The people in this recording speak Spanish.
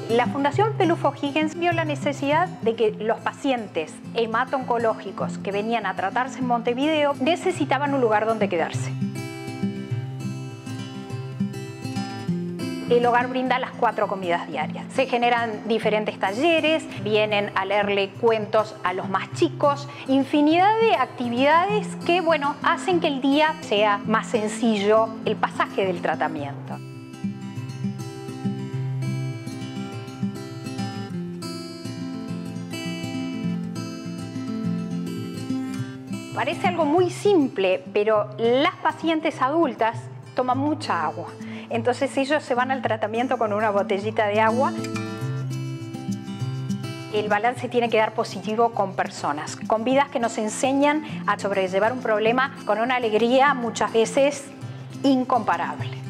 La Fundación Pelufo Higgins vio la necesidad de que los pacientes hemato-oncológicos que venían a tratarse en Montevideo necesitaban un lugar donde quedarse. El hogar brinda las 4 comidas diarias. Se generan diferentes talleres, vienen a leerle cuentos a los más chicos, infinidad de actividades que, bueno, hacen que el día sea más sencillo el pasaje del tratamiento. Parece algo muy simple, pero las pacientes adultas toman mucha agua. Entonces ellos se van al tratamiento con una botellita de agua. El balance tiene que dar positivo con personas, con vidas que nos enseñan a sobrellevar un problema con una alegría muchas veces incomparable.